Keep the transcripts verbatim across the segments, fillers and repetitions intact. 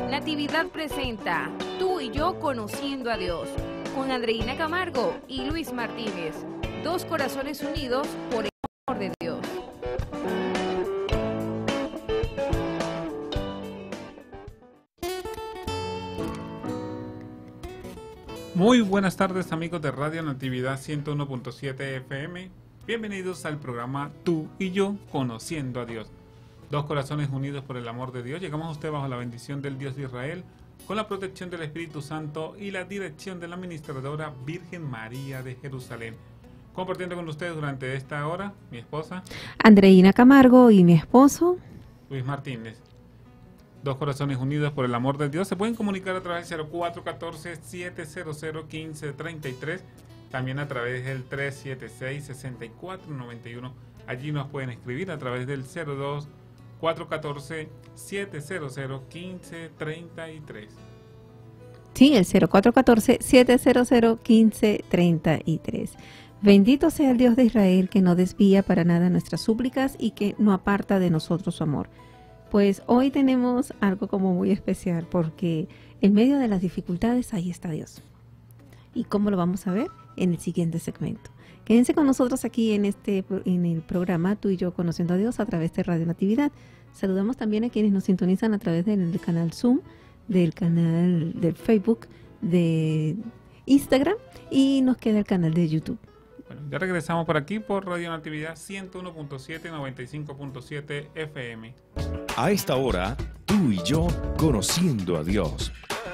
Natividad presenta Tú y yo conociendo a Dios, con Andreina Camargo y Luis Martínez, dos corazones unidos por el amor de Dios. Muy buenas tardes, amigos de Radio Natividad ciento uno punto siete F M. Bienvenidos al programa Tú y yo conociendo a Dios. Dos corazones unidos por el amor de Dios. Llegamos a usted bajo la bendición del Dios de Israel, con la protección del Espíritu Santo y la dirección de la administradora Virgen María de Jerusalén. Compartiendo con ustedes durante esta hora, mi esposa Andreina Camargo y mi esposo Luis Martínez. Dos corazones unidos por el amor de Dios. Se pueden comunicar a través del cero cuatro uno cuatro, siete cero cero, uno cinco tres tres. También a través del tres siete seis, seis cuatro nueve uno. Allí nos pueden escribir a través del cero dos cuatro uno cuatro, siete cero cero, uno cinco tres tres. Sí, el cero cuatro uno cuatro, siete cero cero, uno cinco tres tres. Bendito sea el Dios de Israel, que no desvía para nada nuestras súplicas y que no aparta de nosotros su amor. Pues hoy tenemos algo como muy especial, porque en medio de las dificultades ahí está Dios. ¿Y cómo lo vamos a ver? En el siguiente segmento. Quédense con nosotros aquí en este en el programa Tú y yo conociendo a Dios a través de Radio Natividad. Saludamos también a quienes nos sintonizan a través del canal Zoom, del canal de Facebook, de Instagram, y nos queda el canal de YouTube. Bueno, ya regresamos por aquí por Radio Natividad ciento uno punto siete, noventa y cinco punto siete F M. A esta hora, Tú y yo conociendo a Dios.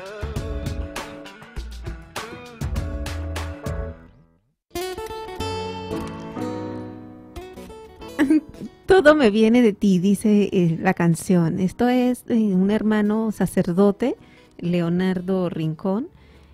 Todo me viene de ti, dice eh, la canción. Esto es eh, un hermano sacerdote, Leonardo Rincón,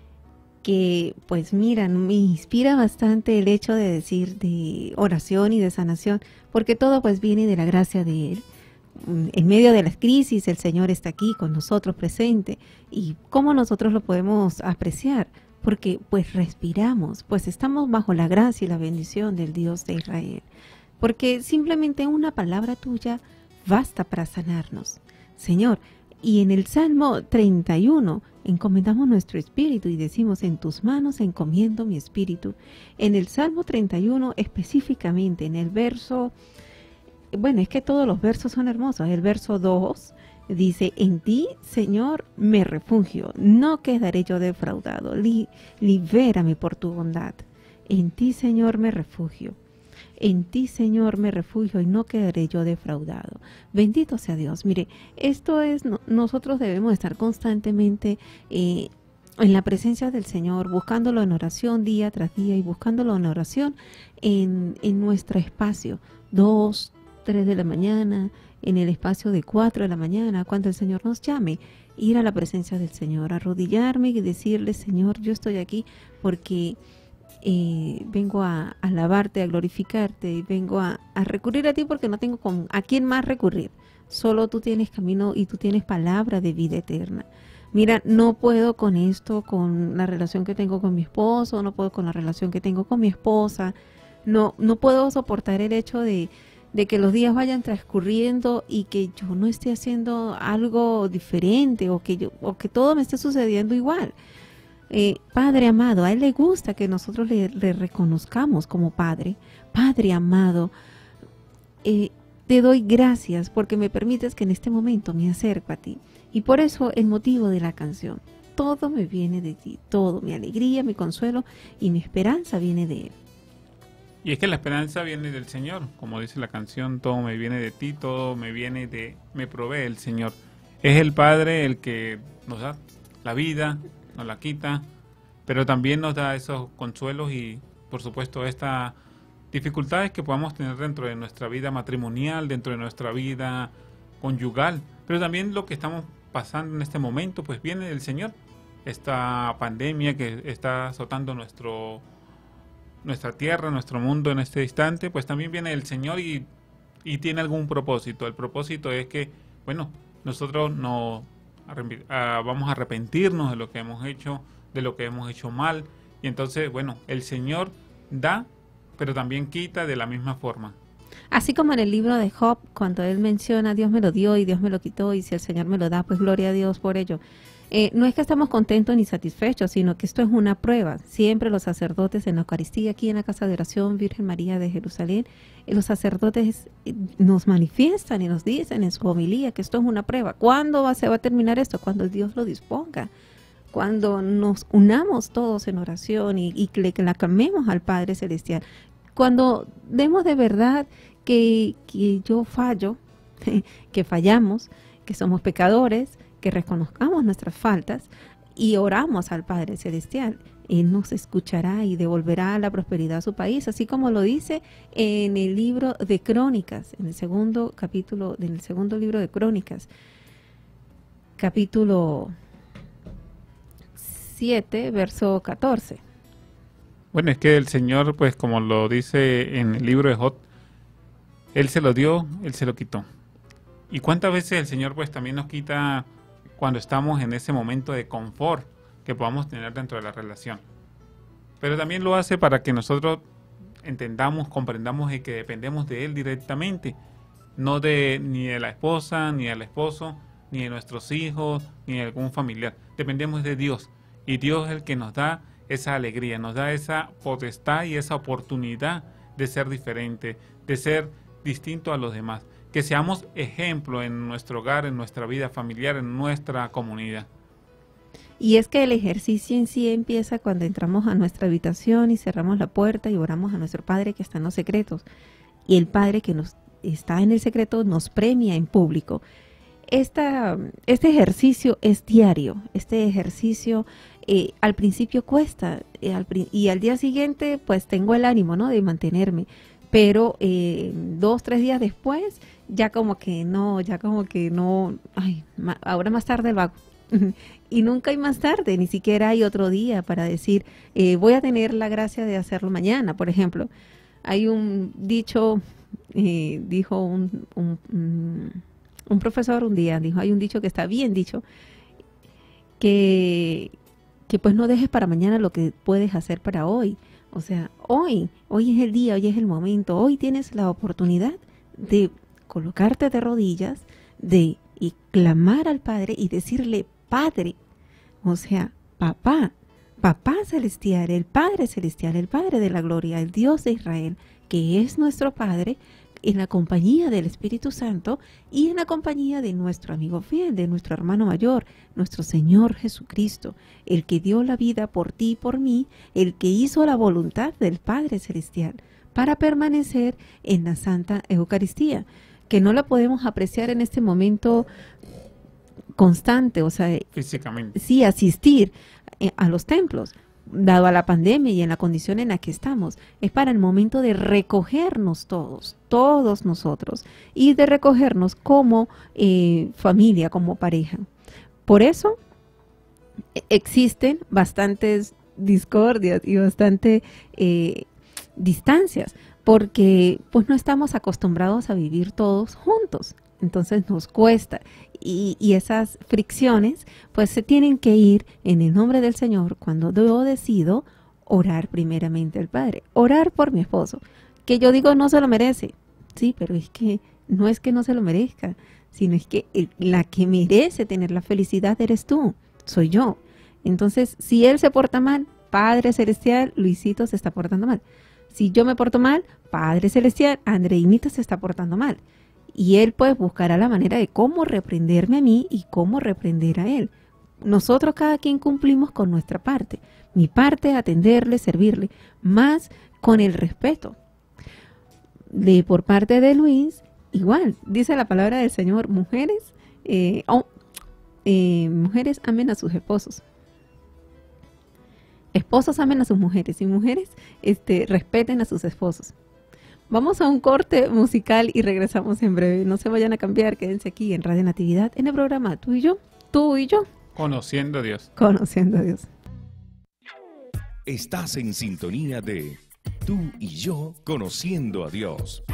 que pues mira, me inspira bastante el hecho de decir de oración y de sanación, porque todo pues viene de la gracia de Él. En medio de las crisis, el Señor está aquí con nosotros presente. ¿Y cómo nosotros lo podemos apreciar? Porque pues respiramos, pues estamos bajo la gracia y la bendición del Dios de Israel. Porque simplemente una palabra tuya basta para sanarnos, Señor. Y en el Salmo treinta y uno encomendamos nuestro espíritu y decimos: en tus manos encomiendo mi espíritu. En el Salmo treinta y uno específicamente, en el verso, bueno, es que todos los versos son hermosos. El verso dos dice: en ti, Señor, me refugio, no quedaré yo defraudado. Li, libérame por tu bondad. En ti, Señor, me refugio. En ti, Señor, me refugio y no quedaré yo defraudado. Bendito sea Dios. Mire, esto es, no, nosotros debemos estar constantemente eh, en la presencia del Señor, buscándolo en oración día tras día y buscándolo en oración en, en nuestro espacio, dos, tres de la mañana, en el espacio de cuatro de la mañana, cuando el Señor nos llame, ir a la presencia del Señor, arrodillarme y decirle: Señor, yo estoy aquí porque Eh, vengo a, a alabarte, a glorificarte, y vengo a, a recurrir a ti porque no tengo con, a quién más recurrir. Solo tú tienes camino y tú tienes palabra de vida eterna. Mira, no puedo con esto, con la relación que tengo con mi esposo, no puedo con la relación que tengo con mi esposa, no, no puedo soportar el hecho de, de que los días vayan transcurriendo y que yo no esté haciendo algo diferente, o que, yo, o que todo me esté sucediendo igual. Eh, Padre amado, a Él le gusta que nosotros le, le reconozcamos como Padre. Padre amado, eh, te doy gracias porque me permites que en este momento me acerco a ti. Y por eso el motivo de la canción: todo me viene de ti, todo, mi alegría, mi consuelo y mi esperanza viene de Él. Y es que la esperanza viene del Señor, como dice la canción: todo me viene de ti, todo me viene de, me provee el Señor. Es el Padre el que nos da la vida, nos la quita, pero también nos da esos consuelos y, por supuesto, estas dificultades que podamos tener dentro de nuestra vida matrimonial, dentro de nuestra vida conyugal, pero también lo que estamos pasando en este momento, pues viene del Señor. Esta pandemia que está azotando nuestro, nuestra tierra, nuestro mundo en este instante, pues también viene del Señor y, y tiene algún propósito. El propósito es que, bueno, nosotros no vamos a arrepentirnos de lo que hemos hecho, de lo que hemos hecho mal, y entonces, bueno, el Señor da, pero también quita de la misma forma. Así como en el libro de Job, cuando él menciona, Dios me lo dio y Dios me lo quitó, y si el Señor me lo da, pues gloria a Dios por ello. Eh, no es que estamos contentos ni satisfechos, sino que esto es una prueba. Siempre los sacerdotes en la Eucaristía, aquí en la Casa de Oración Virgen María de Jerusalén, eh, los sacerdotes eh, nos manifiestan y nos dicen en su homilía que esto es una prueba. ¿Cuándo va, se va a terminar esto? Cuando Dios lo disponga. Cuando nos unamos todos en oración y, y que le clamemos al Padre Celestial. Cuando demos de verdad que, que yo fallo, que fallamos, que somos pecadores, que reconozcamos nuestras faltas y oramos al Padre Celestial, Él nos escuchará y devolverá la prosperidad a su país, así como lo dice en el libro de Crónicas, en el segundo capítulo, en el segundo libro de Crónicas, capítulo siete, verso catorce. Bueno, es que el Señor, pues como lo dice en el libro de Job, Él se lo dio, Él se lo quitó. ¿Y cuántas veces el Señor pues también nos quita cuando estamos en ese momento de confort que podamos tener dentro de la relación? Pero también lo hace para que nosotros entendamos, comprendamos y que dependemos de Él directamente, no de ni de la esposa, ni del esposo, ni de nuestros hijos, ni de algún familiar. Dependemos de Dios, y Dios es el que nos da esa alegría, nos da esa potestad y esa oportunidad de ser diferente, de ser distinto a los demás. Que seamos ejemplo en nuestro hogar, en nuestra vida familiar, en nuestra comunidad. Y es que el ejercicio en sí empieza cuando entramos a nuestra habitación y cerramos la puerta y oramos a nuestro Padre que está en los secretos. Y el Padre que nos está en el secreto nos premia en público. Esta, este ejercicio es diario. Este ejercicio eh, al principio cuesta eh, al, y al día siguiente pues tengo el ánimo, ¿no?, de mantenerme. Pero eh, dos, tres días después, ya como que no, ya como que no, ay, ma, ahora más tarde lo hago. Y nunca hay más tarde, ni siquiera hay otro día para decir, eh, voy a tener la gracia de hacerlo mañana, por ejemplo. Hay un dicho, eh, dijo un, un, un, un profesor un día, dijo, hay un dicho que está bien dicho, que, que pues no dejes para mañana lo que puedes hacer para hoy. O sea, hoy, hoy es el día, hoy es el momento, hoy tienes la oportunidad de colocarte de rodillas, de y clamar al Padre y decirle, Padre, o sea, papá, papá celestial, el Padre celestial, el Padre de la gloria, el Dios de Israel, que es nuestro Padre, en la compañía del Espíritu Santo y en la compañía de nuestro amigo fiel, de nuestro hermano mayor, nuestro Señor Jesucristo, el que dio la vida por ti y por mí, el que hizo la voluntad del Padre Celestial para permanecer en la Santa Eucaristía, que no la podemos apreciar en este momento constante, o sea, físicamente. Sí, asistir a los templos, dado a la pandemia y en la condición en la que estamos, es para el momento de recogernos todos, todos nosotros, y de recogernos como eh, familia, como pareja. Por eso existen bastantes discordias y bastantes eh, distancias, porque pues no estamos acostumbrados a vivir todos juntos, entonces nos cuesta. Y, y esas fricciones pues se tienen que ir en el nombre del Señor cuando yo decido orar primeramente al Padre, orar por mi esposo, que yo digo no se lo merece, sí, pero es que no es que no se lo merezca, sino es que el, la que merece tener la felicidad eres tú, soy yo. Entonces, si él se porta mal, Padre Celestial, Luisito se está portando mal. Si yo me porto mal, Padre Celestial, Andreinita se está portando mal. Y él pues buscará la manera de cómo reprenderme a mí y cómo reprender a él. Nosotros cada quien cumplimos con nuestra parte. Mi parte, atenderle, servirle, más con el respeto. De por parte de Luis, igual, dice la palabra del Señor, mujeres, eh, oh, eh, mujeres amen a sus esposos. Esposos amen a sus mujeres y mujeres este, respeten a sus esposos. Vamos a un corte musical y regresamos en breve. No se vayan a cambiar, quédense aquí en Radio Natividad, en el programa Tú y Yo, Tú y Yo. Conociendo a Dios. Conociendo a Dios. Estás en sintonía de Tú y Yo, Conociendo a Dios.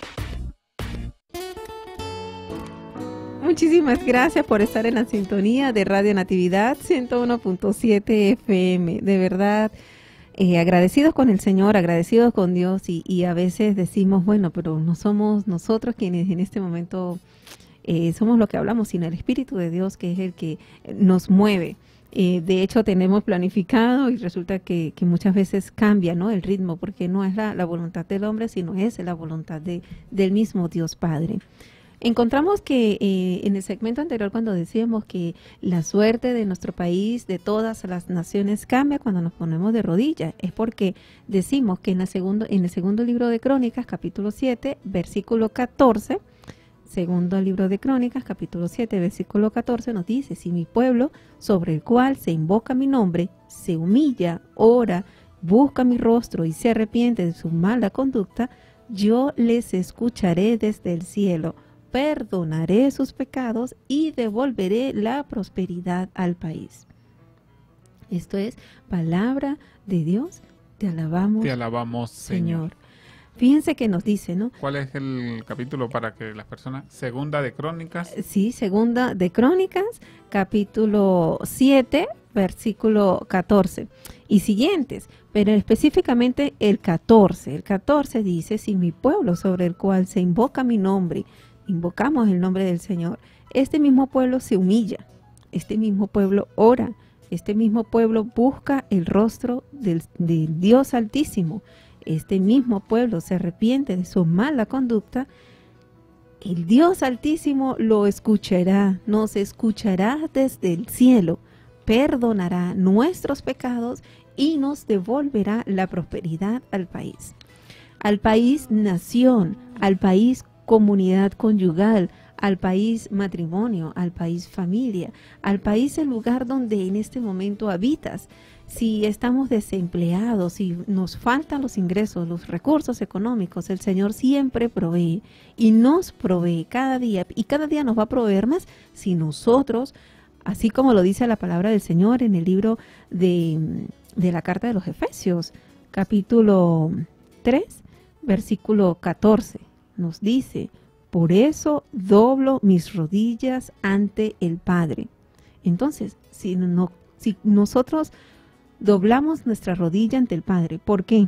Muchísimas gracias por estar en la sintonía de Radio Natividad ciento uno punto siete F M. De verdad, eh, agradecidos con el Señor, agradecidos con Dios y, y a veces decimos, bueno, pero no somos nosotros quienes en este momento eh, somos lo que hablamos, sino el Espíritu de Dios, que es el que nos mueve. Eh, de hecho, tenemos planificado y resulta que, que muchas veces cambia, ¿no?, el ritmo, porque no es la, la voluntad del hombre, sino es la voluntad de, del mismo Dios Padre. Encontramos que eh, en el segmento anterior, cuando decíamos que la suerte de nuestro país, de todas las naciones, cambia cuando nos ponemos de rodillas, es porque decimos que en, la segundo, en el segundo libro de Crónicas, capítulo siete, versículo catorce, segundo libro de Crónicas, capítulo siete, versículo catorce, nos dice: si mi pueblo, sobre el cual se invoca mi nombre, se humilla, ora, busca mi rostro y se arrepiente de su mala conducta, yo les escucharé desde el cielo, perdonaré sus pecados y devolveré la prosperidad al país. Esto es palabra de Dios. Te alabamos, Te alabamos, Señor. Señor. Fíjense que nos dice, ¿no? ¿Cuál es el capítulo para que las personas? Segunda de Crónicas. Sí, segunda de Crónicas, capítulo siete, versículo catorce y siguientes, pero específicamente el catorce. El catorce dice: si mi pueblo, sobre el cual se invoca mi nombre, invocamos el nombre del Señor, este mismo pueblo se humilla, este mismo pueblo ora, este mismo pueblo busca el rostro del, del Dios Altísimo, este mismo pueblo se arrepiente de su mala conducta, el Dios Altísimo lo escuchará, nos escuchará desde el cielo, perdonará nuestros pecados y nos devolverá la prosperidad al país. Al país nación, al país comunidad conyugal, al país matrimonio, al país familia, al país el lugar donde en este momento habitas. Si estamos desempleados, si nos faltan los ingresos, los recursos económicos, el Señor siempre provee y nos provee cada día, y cada día nos va a proveer más si nosotros, así como lo dice la palabra del Señor en el libro de, de la carta de los Efesios, capítulo tres, versículo catorce, nos dice: por eso doblo mis rodillas ante el Padre. Entonces, si, no, si nosotros doblamos nuestra rodilla ante el Padre, ¿por qué?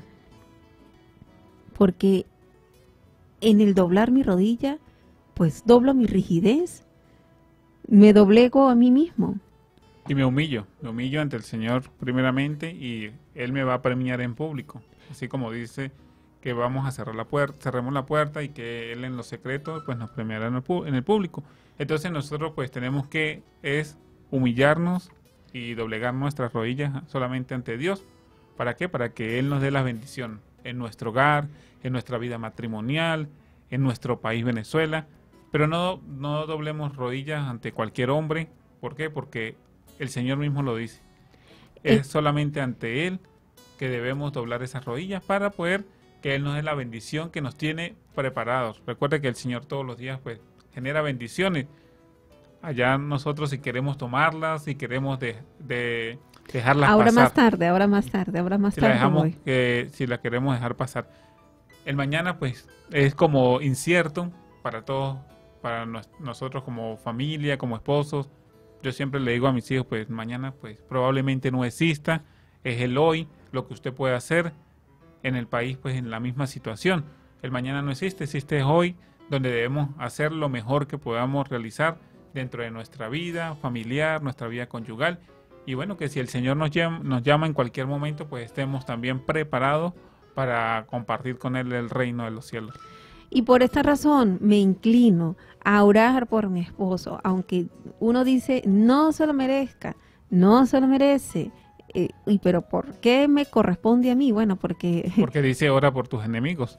Porque en el doblar mi rodilla, pues doblo mi rigidez, me doblego a mí mismo. Y me humillo, me humillo ante el Señor primeramente y Él me va a premiar en público. Así como dice que vamos a cerrar la puerta, cerremos la puerta y que Él en lo secreto pues nos premiará en el, en el público. Entonces nosotros pues tenemos que es humillarnos y doblegar nuestras rodillas solamente ante Dios. ¿Para qué? Para que Él nos dé la bendición en nuestro hogar, en nuestra vida matrimonial, en nuestro país Venezuela. Pero no, no doblemos rodillas ante cualquier hombre. ¿Por qué? Porque el Señor mismo lo dice. Es eh. solamente ante Él que debemos doblar esas rodillas para poder que Él nos dé la bendición que nos tiene preparados. Recuerde que el Señor todos los días pues genera bendiciones. Allá nosotros si queremos tomarlas, si queremos de, de dejarlas ahora pasar. Ahora más tarde, ahora más tarde, ahora más si tarde. La dejamos, que, si la queremos dejar pasar. El mañana pues es como incierto para todos, para nos, nosotros como familia, como esposos. Yo siempre le digo a mis hijos, pues mañana pues probablemente no exista, es el hoy, lo que usted puede hacer. En el país pues en la misma situación. El mañana no existe, existe hoy, donde debemos hacer lo mejor que podamos realizar dentro de nuestra vida familiar, nuestra vida conyugal. Y bueno, que si el Señor nos llama, nos llama en cualquier momento, pues estemos también preparados para compartir con Él el reino de los cielos. Y por esta razón me inclino a orar por mi esposo, aunque uno dice no se lo merezca, no se lo merece. Eh, y pero ¿por qué me corresponde a mí? Bueno, porque... Porque dice ora por tus enemigos.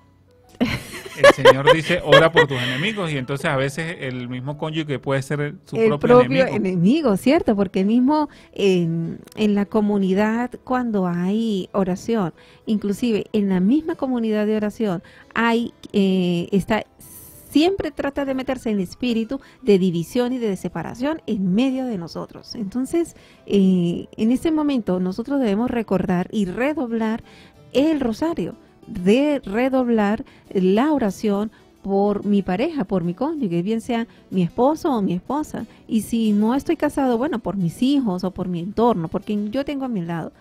El Señor dice ora por tus enemigos y entonces a veces el mismo cónyuge puede ser su el propio, propio enemigo. enemigo, ¿cierto? Porque el mismo en, en la comunidad cuando hay oración, inclusive en la misma comunidad de oración hay eh, está siempre trata de meterse en el espíritu de división y de separación en medio de nosotros. Entonces, eh, en ese momento nosotros debemos recordar y redoblar el rosario, de redoblar la oración por mi pareja, por mi cónyuge, bien sea mi esposo o mi esposa. Y si no estoy casado, bueno, por mis hijos o por mi entorno, por quien yo tengo a mi lado.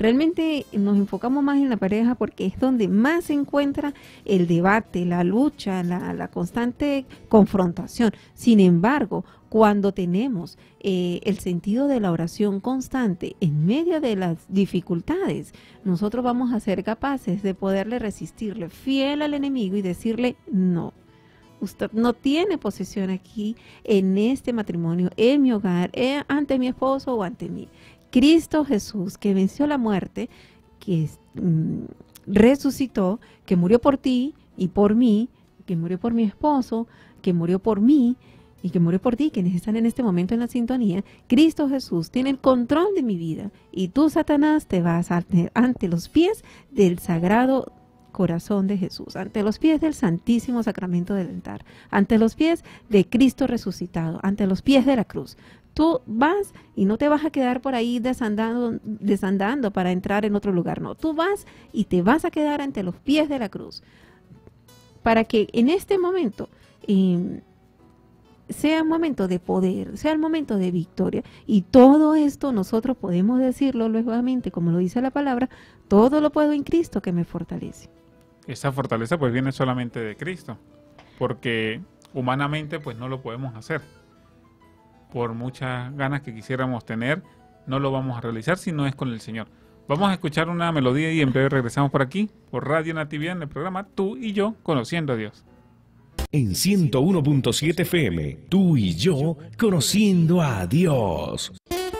Realmente nos enfocamos más en la pareja porque es donde más se encuentra el debate, la lucha, la, la constante confrontación. Sin embargo, cuando tenemos eh, el sentido de la oración constante en medio de las dificultades, nosotros vamos a ser capaces de poderle resistirle fiel al enemigo y decirle no. Usted no tiene posesión aquí en este matrimonio, en mi hogar, eh, ante mi esposo o ante mí. Cristo Jesús, que venció la muerte, que mm, resucitó, que murió por ti y por mí, que murió por mi esposo, que murió por mí y que murió por ti, quienes están en este momento en la sintonía. Cristo Jesús tiene el control de mi vida y tú, Satanás, te vas ante, ante los pies del sagrado corazón de Jesús, ante los pies del santísimo sacramento del altar, ante los pies de Cristo resucitado, ante los pies de la cruz. Tú vas y no te vas a quedar por ahí desandando, desandando para entrar en otro lugar, no. Tú vas y te vas a quedar ante los pies de la cruz para que en este momento eh, sea un momento de poder, sea el momento de victoria. Y todo esto nosotros podemos decirlo nuevamente, como lo dice la palabra, todo lo puedo en Cristo que me fortalece. Esa fortaleza pues viene solamente de Cristo, porque humanamente pues no lo podemos hacer. Por muchas ganas que quisiéramos tener, no lo vamos a realizar si no es con el Señor. Vamos a escuchar una melodía y en breve regresamos por aquí, por Radio Natividad, en el programa Tú y Yo, Conociendo a Dios. En ciento uno punto siete F M, Tú y Yo, Conociendo a Dios.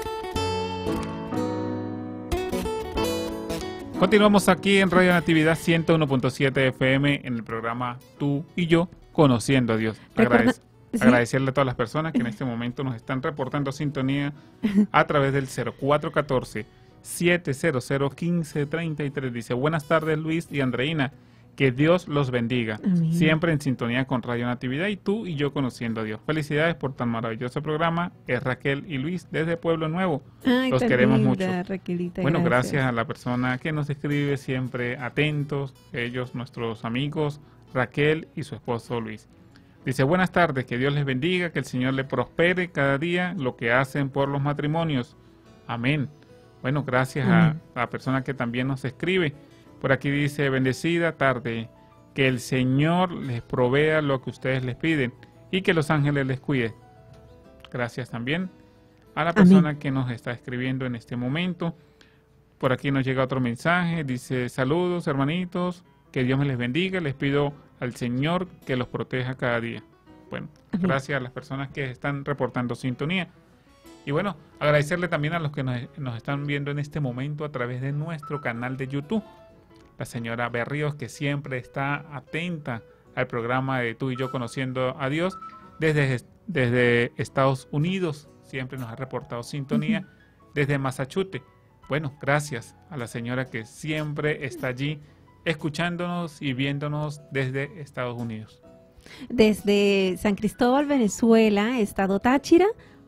Continuamos aquí en Radio Natividad ciento uno punto siete F M en el programa Tú y Yo, Conociendo a Dios. Agradec sí. Agradecerle a todas las personas que en este momento nos están reportando sintonía a través del cero cuatro uno cuatro, siete cero cero, uno cinco tres tres. Dice, buenas tardes Luis y Andreina, que Dios los bendiga. Amén. Siempre en sintonía con Radio Natividad y Tú y Yo, Conociendo a Dios. Felicidades por tan maravilloso programa. Es Raquel y Luis desde Pueblo Nuevo. Ay, los queremos linda, mucho. Raquelita, bueno, gracias. gracias a la persona que nos escribe, siempre atentos, ellos, nuestros amigos, Raquel y su esposo Luis. Dice, buenas tardes, que Dios les bendiga, que el Señor le prospere cada día lo que hacen por los matrimonios. Amén. Bueno, gracias Amén. a la persona que también nos escribe. Por aquí dice, bendecida tarde, que el Señor les provea lo que ustedes les piden y que los ángeles les cuiden. Gracias también a la persona Amén. que nos está escribiendo en este momento. Por aquí nos llega otro mensaje, dice, saludos hermanitos, que Dios me les bendiga, les pido al Señor que los proteja cada día. Bueno, Amén. gracias a las personas que están reportando sintonía. Y bueno, agradecerle también a los que nos, nos están viendo en este momento a través de nuestro canal de YouTube. La señora Berríos, que siempre está atenta al programa de Tú y Yo, Conociendo a Dios, desde, desde Estados Unidos, siempre nos ha reportado sintonía, uh-huh. desde Massachusetts. Bueno, gracias a la señora que siempre está allí, escuchándonos y viéndonos desde Estados Unidos. Desde San Cristóbal, Venezuela, Estado Táchira,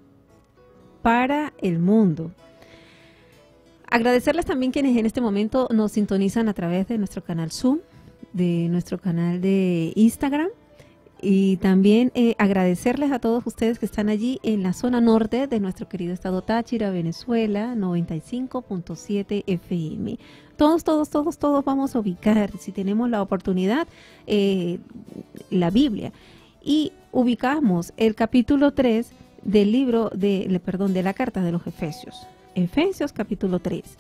para el mundo. Agradecerles también quienes en este momento nos sintonizan a través de nuestro canal Zoom, de nuestro canal de Instagram, y también eh, agradecerles a todos ustedes que están allí en la zona norte de nuestro querido estado Táchira, Venezuela, noventa y cinco punto siete F M. Todos, todos, todos, todos vamos a ubicar, si tenemos la oportunidad, eh, la Biblia. Y ubicamos el capítulo tres del libro, de, perdón, de la carta de los Efesios. Efesios capítulo tres,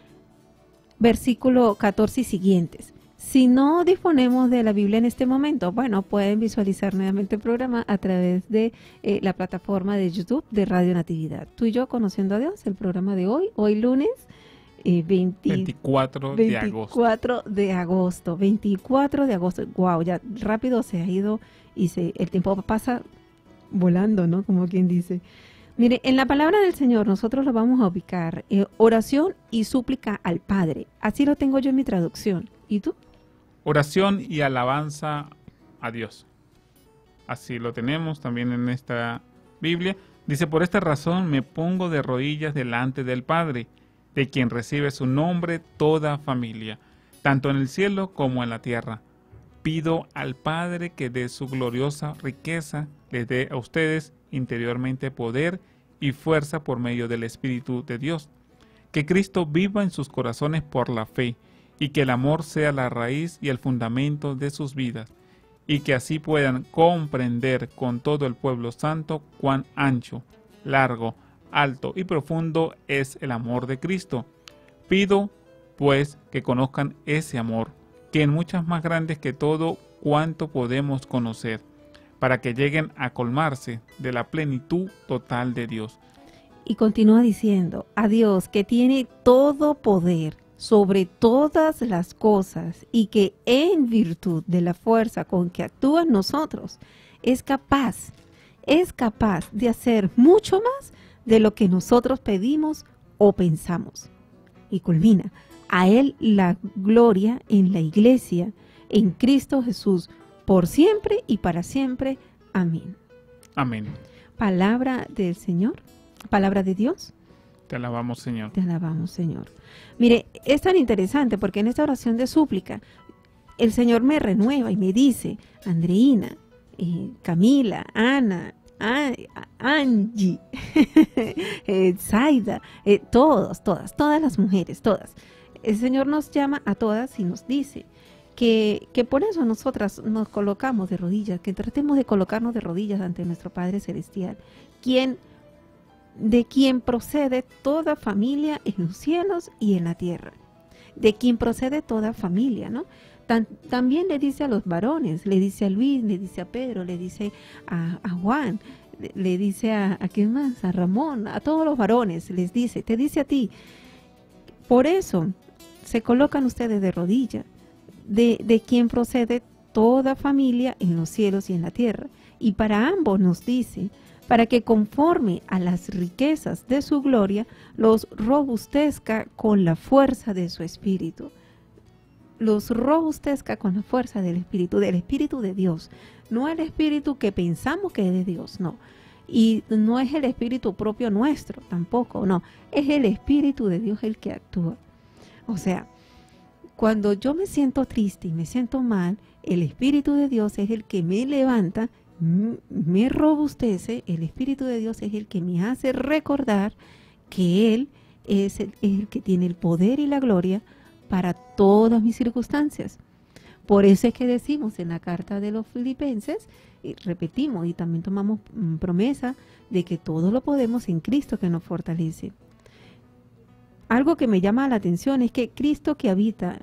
versículo catorce y siguientes. Si no disponemos de la Biblia en este momento, bueno, pueden visualizar nuevamente el programa a través de eh, la plataforma de YouTube de Radio Natividad. Tú y Yo, Conociendo a Dios, el programa de hoy, hoy lunes eh, veinte, veinticuatro de agosto. veinticuatro de agosto. veinticuatro de agosto. Wow, ya rápido se ha ido y se, el tiempo pasa volando, ¿no? Como quien dice. Mire, en la palabra del Señor nosotros lo vamos a ubicar, eh, oración y súplica al Padre. Así lo tengo yo en mi traducción. ¿Y tú? Oración y alabanza a Dios. Así lo tenemos también en esta Biblia. Dice, por esta razón me pongo de rodillas delante del Padre, de quien recibe su nombre toda familia, tanto en el cielo como en la tierra. Pido al Padre que de su gloriosa riqueza les dé a ustedes interiormente poder y fuerza por medio del Espíritu de Dios, Que Cristo viva en sus corazones por la fe, y que el amor sea la raíz y el fundamento de sus vidas, y que así puedan comprender con todo el pueblo santo cuán ancho, largo, alto y profundo es el amor de Cristo. Pido, pues, que conozcan ese amor, que es mucho más grande que todo cuanto podemos conocer, para que lleguen a colmarse de la plenitud total de Dios. Y continúa diciendo, a Dios que tiene todo poder sobre todas las cosas y que en virtud de la fuerza con que actúa en nosotros, es capaz, es capaz de hacer mucho más de lo que nosotros pedimos o pensamos. Y culmina, a Él la gloria en la iglesia, en Cristo Jesús, por siempre y para siempre. Amén. Amén. Palabra del Señor, palabra de Dios. Te alabamos, Señor. Te alabamos, Señor. Mire, es tan interesante porque en esta oración de súplica, el Señor me renueva y me dice, Andreina, eh, Camila, Ana, A- Angie, eh, Zaida, eh, todos, todas, todas las mujeres, todas. El Señor nos llama a todas y nos dice que, que por eso nosotras nos colocamos de rodillas, que tratemos de colocarnos de rodillas ante nuestro Padre Celestial, quien de quien procede toda familia en los cielos y en la tierra, de quien procede toda familia, ¿no? Tan, también le dice a los varones, le dice a Luis, le dice a Pedro, le dice a, a Juan, le, le dice a, a quién más, a Ramón, a todos los varones, les dice, te dice a ti. Por eso se colocan ustedes de rodilla, de, de quien procede toda familia en los cielos y en la tierra. Y para ambos nos dice, para que conforme a las riquezas de su gloria, los robustezca con la fuerza de su espíritu. Los robustezca con la fuerza del espíritu, del espíritu de Dios. No el espíritu que pensamos que es de Dios, no. Y no es el espíritu propio nuestro, tampoco, no. Es el espíritu de Dios el que actúa. O sea, cuando yo me siento triste y me siento mal, el espíritu de Dios es el que me levanta, me robustece. El Espíritu de Dios es el que me hace recordar que Él es el, es el que tiene el poder y la gloria para todas mis circunstancias. Por eso es que decimos en la carta de los Filipenses, y repetimos y también tomamos mm, promesa de que todo lo podemos en Cristo que nos fortalece. Algo que me llama la atención es que Cristo que habita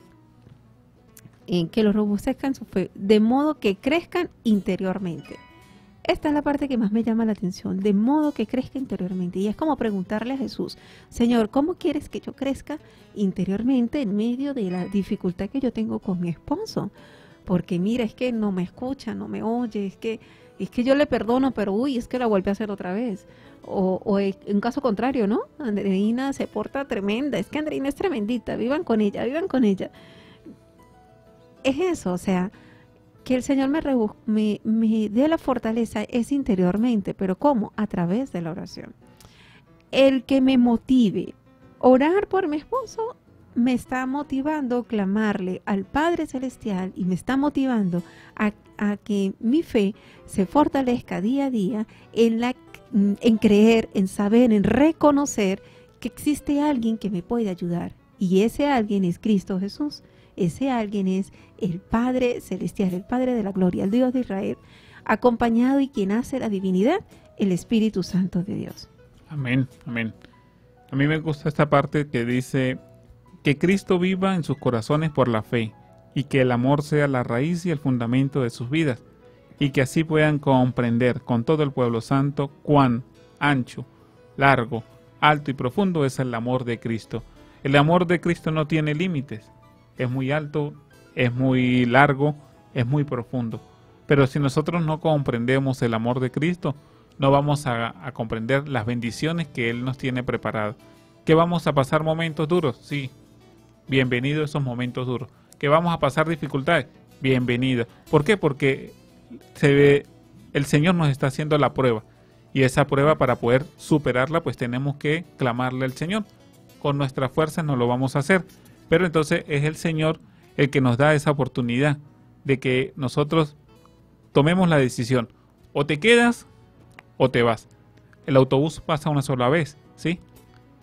en que los robustezcan su fe, de modo que crezcan interiormente. Esta es la parte que más me llama la atención, de modo que crezca interiormente. Y es como preguntarle a Jesús, Señor, ¿cómo quieres que yo crezca interiormente en medio de la dificultad que yo tengo con mi esposo? Porque mira, es que no me escucha, no me oye, es que, es que yo le perdono, pero uy, es que la vuelve a hacer otra vez. O, o en un caso contrario, ¿no? Andreina se porta tremenda, es que Andreina es tremendita, vivan con ella, vivan con ella. Es eso, o sea, que el Señor me, me, me dé la fortaleza es interiormente, pero ¿cómo? A través de la oración. El que me motive, orar por mi esposo, me está motivando a clamarle al Padre Celestial y me está motivando a, a que mi fe se fortalezca día a día en, la, en creer, en saber, en reconocer que existe alguien que me puede ayudar. Y ese alguien es Cristo Jesús. Ese alguien es el Padre Celestial, el Padre de la Gloria, el Dios de Israel, acompañado y quien hace la divinidad, el Espíritu Santo de Dios. Amén, amén. A mí me gusta esta parte que dice que Cristo viva en sus corazones por la fe y que el amor sea la raíz y el fundamento de sus vidas y que así puedan comprender con todo el pueblo santo cuán ancho, largo, alto y profundo es el amor de Cristo. El amor de Cristo no tiene límites. Es muy alto, es muy largo, es muy profundo. Pero si nosotros no comprendemos el amor de Cristo, no vamos a, a comprender las bendiciones que Él nos tiene preparadas. ¿Que vamos a pasar momentos duros? Sí, bienvenido a esos momentos duros. ¿Que vamos a pasar dificultades? Bienvenido. ¿Por qué? Porque se ve, el Señor nos está haciendo la prueba. Y esa prueba, para poder superarla, pues tenemos que clamarle al Señor. Con nuestras fuerzas no lo vamos a hacer. Pero entonces es el Señor el que nos da esa oportunidad de que nosotros tomemos la decisión. O te quedas o te vas. El autobús pasa una sola vez, ¿sí?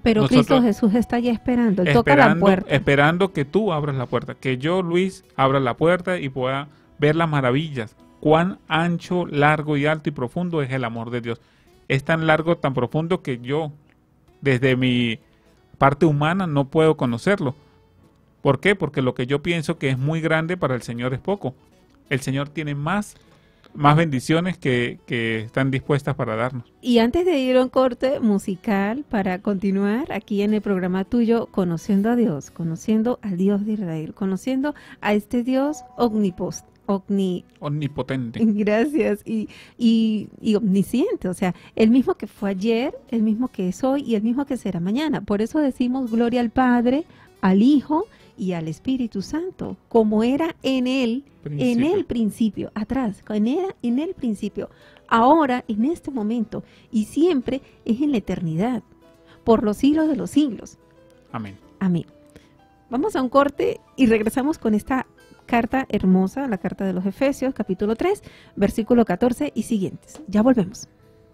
Pero nosotros, Cristo Jesús está ya esperando, Él toca la puerta. Esperando que tú abras la puerta, que yo, Luis, abra la puerta y pueda ver las maravillas. Cuán ancho, largo y alto y profundo es el amor de Dios. Es tan largo, tan profundo que yo, desde mi parte humana, no puedo conocerlo. ¿Por qué? Porque lo que yo pienso que es muy grande para el Señor es poco. El Señor tiene más, más bendiciones que, que están dispuestas para darnos. Y antes de ir a un corte musical para continuar aquí en el programa tuyo, conociendo a Dios, conociendo al Dios de Israel, conociendo a este Dios omnipost, omni, omnipotente. Gracias, y, y, y omnisciente, o sea, el mismo que fue ayer, el mismo que es hoy y el mismo que será mañana. Por eso decimos gloria al Padre, al Hijo y al Espíritu Santo, como era en él, principio. en el principio, atrás, en era en el principio, ahora, en este momento, y siempre es en la eternidad, por los siglos de los siglos. Amén. Amén. Vamos a un corte y regresamos con esta carta hermosa, la carta de los Efesios, capítulo tres, versículo catorce y siguientes. Ya volvemos.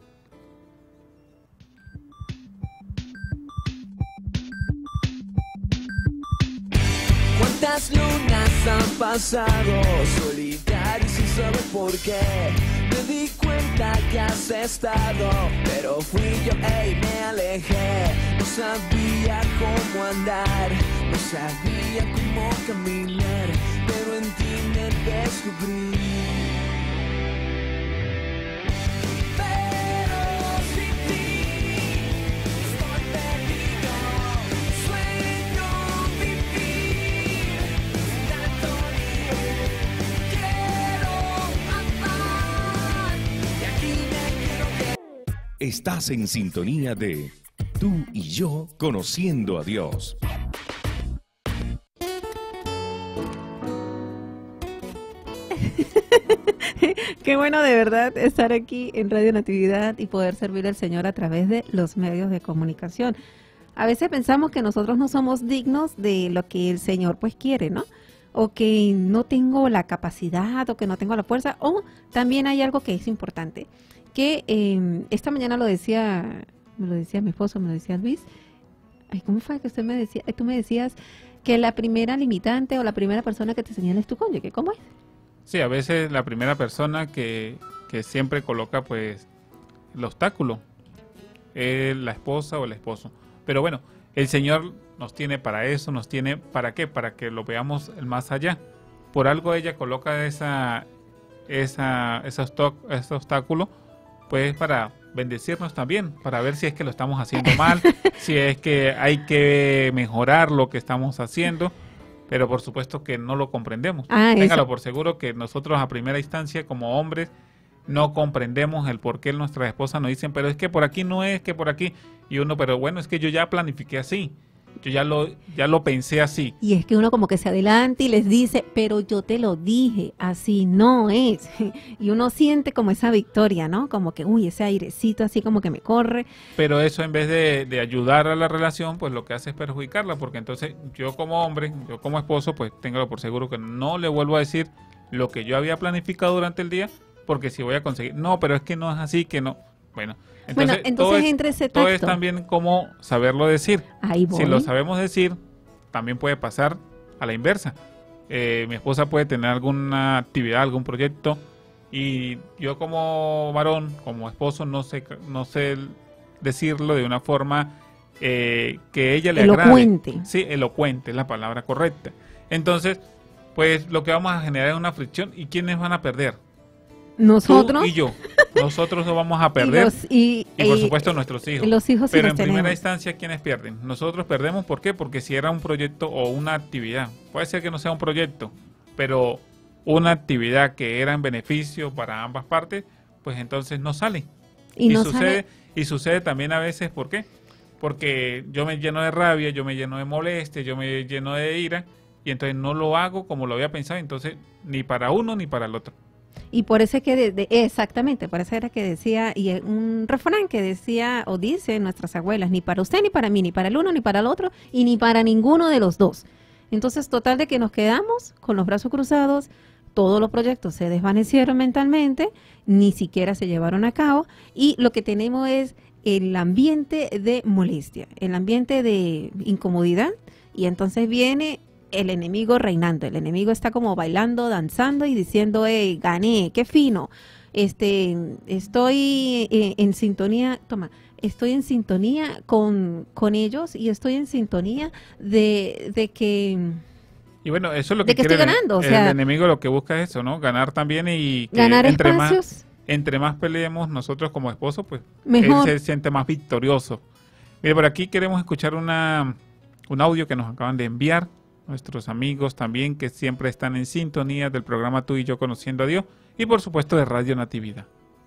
¿Cuántas lunas han pasado solitario sin saber por qué? Me di cuenta que has estado, pero fui yo, ey, me alejé. No sabía cómo andar, no sabía cómo caminar, pero en ti me descubrí. Estás en sintonía de Tú y Yo Conociendo a Dios. Qué bueno de verdad estar aquí en Radio Natividad y poder servir al Señor a través de los medios de comunicación. A veces pensamos que nosotros no somos dignos de lo que el Señor pues quiere, ¿no? O que no tengo la capacidad o que no tengo la fuerza, o también hay algo que es importante. Que eh, esta mañana lo decía, me lo decía mi esposo, me lo decía Luis. Ay, ¿cómo fue que usted me decía? Tú me decías que la primera limitante o la primera persona que te señala es tu cónyuge. ¿Cómo es? Sí, a veces la primera persona que, que siempre coloca pues el obstáculo es la esposa o el esposo. Pero bueno, el Señor nos tiene para eso, nos tiene ¿para qué? Para que lo veamos el más allá. Por algo ella coloca esa, esa, ese, ese obstáculo, pues para bendecirnos también, para ver si es que lo estamos haciendo mal, si es que hay que mejorar lo que estamos haciendo, pero por supuesto que no lo comprendemos. Ah, Téngalo por seguro que nosotros a primera instancia como hombres no comprendemos el por qué nuestras esposas nos dicen, pero es que por aquí no es, que por aquí, y uno, pero bueno, es que yo ya planifiqué así. Yo ya lo, ya lo pensé así. Y es que uno como que se adelanta y les dice, pero yo te lo dije, así no es. Y uno siente como esa victoria, ¿no? Como que, uy, ese airecito así como que me corre. Pero eso en vez de, de ayudar a la relación, pues lo que hace es perjudicarla, porque entonces yo como hombre, yo como esposo, pues téngalo por seguro que no le vuelvo a decir lo que yo había planificado durante el día, porque si voy a conseguir, no, pero es que no es así, que no. Bueno, entonces, bueno, entonces todo, es, entre ese tacto. todo es también como saberlo decir. Ahí voy. Si lo sabemos decir, también puede pasar a la inversa. Eh, mi esposa puede tener alguna actividad, algún proyecto, y yo como varón, como esposo, no sé, no sé decirlo de una forma eh, que ella le agrade. Elocuente. Sí, elocuente es la palabra correcta. Entonces, pues lo que vamos a generar es una fricción. ¿Y quiénes van a perder? Nosotros. Tú y yo. Nosotros no vamos a perder. Y, los, y, y por y, supuesto nuestros hijos. Los hijos Pero sí en los primera tenemos. instancia, ¿quiénes pierden? Nosotros perdemos, ¿por qué? Porque si era un proyecto o una actividad, puede ser que no sea un proyecto, pero una actividad que era en beneficio para ambas partes, pues entonces no sale. Y, y no sucede sale. y sucede también a veces, ¿por qué? Porque yo me lleno de rabia, yo me lleno de molestia, yo me lleno de ira, y entonces no lo hago como lo había pensado, entonces ni para uno ni para el otro. Y por eso es que, de, de, exactamente, por eso era que decía, y un refrán que decía, o dice nuestras abuelas, ni para usted, ni para mí, ni para el uno, ni para el otro, y ni para ninguno de los dos. Entonces, total de que nos quedamos con los brazos cruzados, todos los proyectos se desvanecieron mentalmente, ni siquiera se llevaron a cabo, y lo que tenemos es el ambiente de molestia, el ambiente de incomodidad, y entonces viene el enemigo reinando. El enemigo está como bailando, danzando y diciendo, hey, gané, qué fino. Este, estoy en, en sintonía, toma, estoy en sintonía con, con ellos y estoy en sintonía de, de que... Y bueno, eso es lo que, de que quiere estoy ganando, el, o sea, el enemigo, lo que busca es eso, ¿no? Ganar también y que ganar entre más, espacios. entre más peleemos nosotros como esposos, pues Mejor. él se siente más victorioso. Mire, por aquí queremos escuchar una, un audio que nos acaban de enviar nuestros amigos también, que siempre están en sintonía del programa Tú y Yo Conociendo a Dios, y por supuesto de Radio Natividad.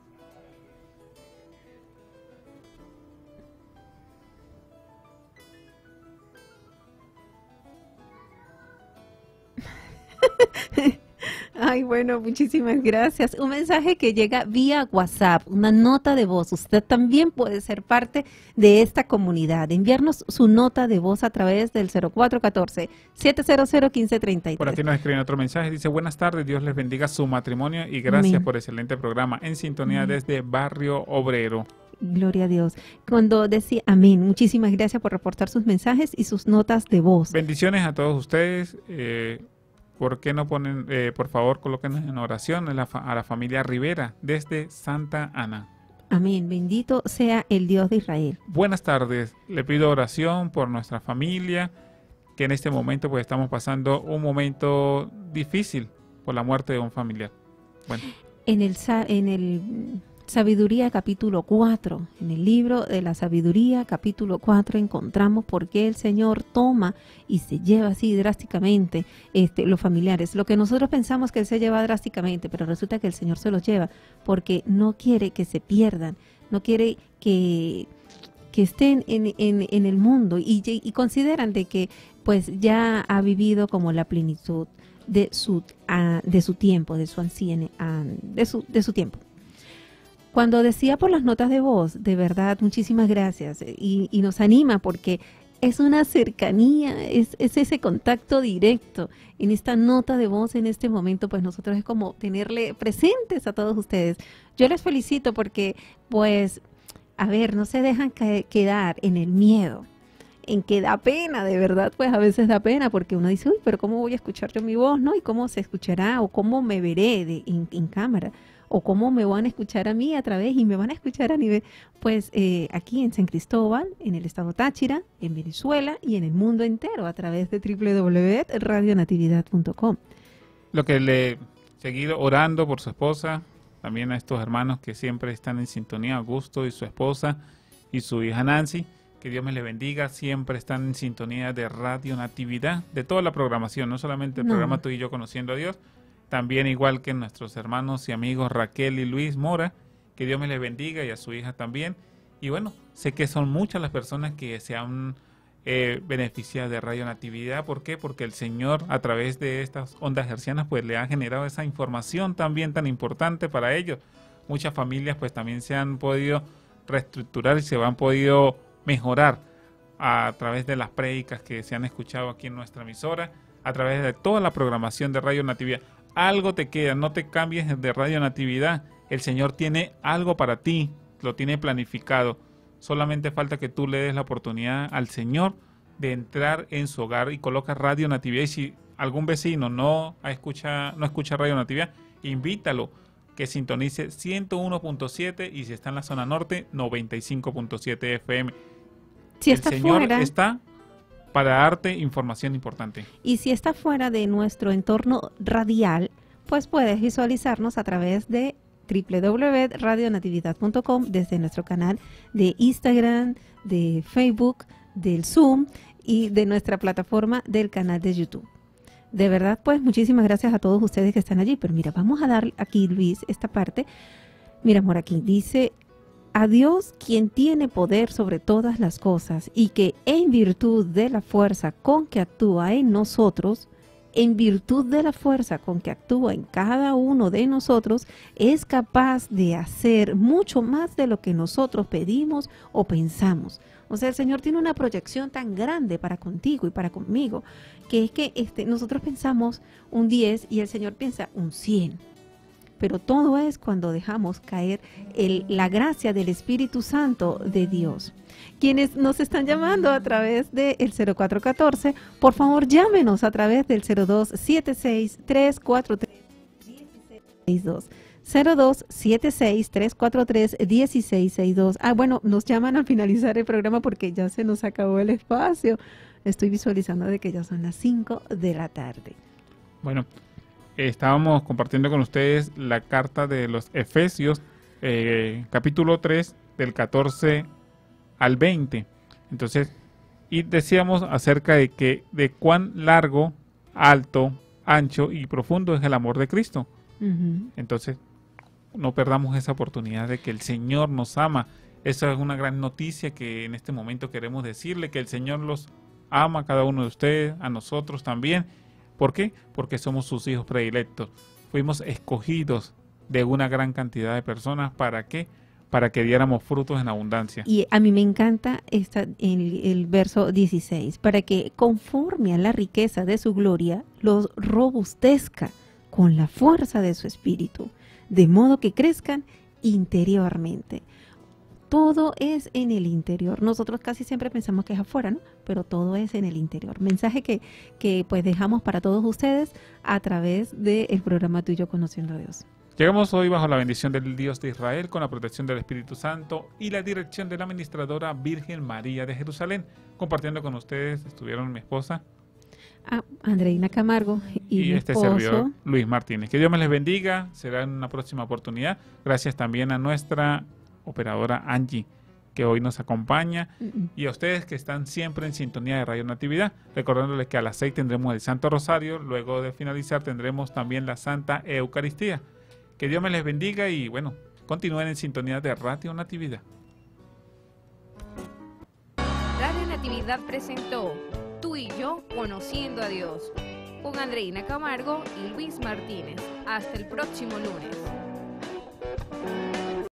Ay, bueno, muchísimas gracias. Un mensaje que llega vía WhatsApp, una nota de voz. Usted también puede ser parte de esta comunidad. Enviarnos su nota de voz a través del cero cuatro uno cuatro, siete cero cero, uno cinco tres tres. Por aquí nos escriben otro mensaje. Dice, buenas tardes, Dios les bendiga su matrimonio y gracias Amén. por excelente programa. En sintonía Amén. desde Barrio Obrero. Gloria a Dios. Cuando decía amén, muchísimas gracias por reportar sus mensajes y sus notas de voz. Bendiciones a todos ustedes. Eh, ¿Por qué no ponen, eh, por favor, coloquen en oración a la, fa- a la familia Rivera desde Santa Ana? Amén. Bendito sea el Dios de Israel. Buenas tardes. Le pido oración por nuestra familia, que en este momento pues estamos pasando un momento difícil por la muerte de un familiar. Bueno, En el, sa- en el Sabiduría capítulo cuatro, en el libro de la Sabiduría capítulo cuatro encontramos por qué el Señor toma y se lleva así drásticamente este, los familiares. Lo que nosotros pensamos que Él se lleva drásticamente, pero resulta que el Señor se los lleva porque no quiere que se pierdan, no quiere que, que estén en, en, en el mundo y, y consideran de que pues ya ha vivido como la plenitud de su, uh, de su tiempo, de su anciano, uh, de, su, de su tiempo. Cuando decía por las notas de voz, de verdad, muchísimas gracias y, y nos anima porque es una cercanía, es, es ese contacto directo. En esta nota de voz, en este momento, pues nosotros es como tenerle presentes a todos ustedes. Yo les felicito porque, pues, a ver, no se dejan ca- quedar en el miedo, en que da pena, de verdad, pues a veces da pena porque uno dice, uy, pero ¿cómo voy a escuchar yo mi voz, no? ¿Y cómo se escuchará? ¿O cómo me veré de, en, en cámara? ¿O cómo me van a escuchar a mí a través y me van a escuchar a nivel? Pues eh, aquí en San Cristóbal, en el estado Táchira, en Venezuela y en el mundo entero a través de doble u doble u doble u punto radio natividad punto com. lo que le seguido orando por su esposa, también a estos hermanos que siempre están en sintonía, Augusto y su esposa y su hija Nancy, que Dios me les bendiga, siempre están en sintonía de Radio Natividad, de toda la programación, no solamente el No. programa Tú y Yo Conociendo a Dios, también igual que nuestros hermanos y amigos Raquel y Luis Mora, que Dios me les bendiga y a su hija también. Y bueno, sé que son muchas las personas que se han eh, beneficiado de Radio Natividad. ¿Por qué? Porque el Señor a través de estas ondas hercianas pues le ha generado esa información también tan importante para ellos. Muchas familias pues también se han podido reestructurar y se han podido mejorar a través de las prédicas que se han escuchado aquí en nuestra emisora, a través de toda la programación de Radio Natividad. Algo te queda, no te cambies de Radio Natividad. El Señor tiene algo para ti, lo tiene planificado. Solamente falta que tú le des la oportunidad al Señor de entrar en su hogar y coloca Radio Natividad. Y si algún vecino no escucha, no escucha Radio Natividad, invítalo que sintonice ciento uno punto siete y si está en la zona norte, noventa y cinco punto siete F M. Si El está Señor fuera, está para darte información importante. y si está fuera de nuestro entorno radial, pues puedes visualizarnos a través de doble u doble u doble u punto radio natividad punto com desde nuestro canal de Instagram, de Facebook, del Zoom y de nuestra plataforma del canal de YouTube. De verdad, pues muchísimas gracias a todos ustedes que están allí. Pero mira, vamos a dar aquí, Luis, esta parte. Mira, amor, aquí dice: a Dios, quien tiene poder sobre todas las cosas y que en virtud de la fuerza con que actúa en nosotros, en virtud de la fuerza con que actúa en cada uno de nosotros, es capaz de hacer mucho más de lo que nosotros pedimos o pensamos. O sea, el Señor tiene una proyección tan grande para contigo y para conmigo, que es que este, nosotros pensamos un diez y el Señor piensa un cien. pero todo es cuando dejamos caer el, la gracia del Espíritu Santo de Dios. Quienes nos están llamando a través del cero cuatro uno cuatro, por favor llámenos a través del cero dos siete seis, tres cuatro tres, uno seis seis dos. cero dos siete seis, tres cuatro tres, uno seis seis dos. Ah, bueno, nos llaman al finalizar el programa porque ya se nos acabó el espacio. Estoy visualizando de que ya son las cinco de la tarde. Bueno, estábamos compartiendo con ustedes la carta de los Efesios, eh, capítulo tres, del catorce al veinte. Entonces, y decíamos acerca de que de cuán largo, alto, ancho y profundo es el amor de Cristo. Uh-huh. Entonces, no perdamos esa oportunidad de que el Señor nos ama. Esa es una gran noticia que en este momento queremos decirle, que el Señor los ama a cada uno de ustedes, a nosotros también. ¿Por qué? Porque somos sus hijos predilectos. Fuimos escogidos de una gran cantidad de personas. ¿Para qué? Para que diéramos frutos en abundancia. Y a mí me encanta esta, el, el verso dieciséis, para que conforme a la riqueza de su gloria, los robustezca con la fuerza de su espíritu, de modo que crezcan interiormente. Todo es en el interior. Nosotros casi siempre pensamos que es afuera, ¿no? Pero todo es en el interior. Mensaje que, que pues dejamos para todos ustedes a través del programa Tú y Yo Conociendo a Dios. Llegamos hoy bajo la bendición del Dios de Israel, con la protección del Espíritu Santo y la dirección de la administradora Virgen María de Jerusalén. Compartiendo con ustedes estuvieron mi esposa, Ah, Andreina Camargo y, y mi este esposo, servidor Luis Martínez. Que Dios me les bendiga. Será en una próxima oportunidad. Gracias también a nuestra operadora Angie, que hoy nos acompaña, uh-uh. y a ustedes que están siempre en sintonía de Radio Natividad, recordándoles que a las seis tendremos el Santo Rosario, luego de finalizar tendremos también la Santa Eucaristía. Que Dios me les bendiga y bueno, continúen en sintonía de Radio Natividad. Radio Natividad presentó Tú y Yo Conociendo a Dios, con Andreina Camargo y Luis Martínez. Hasta el próximo lunes.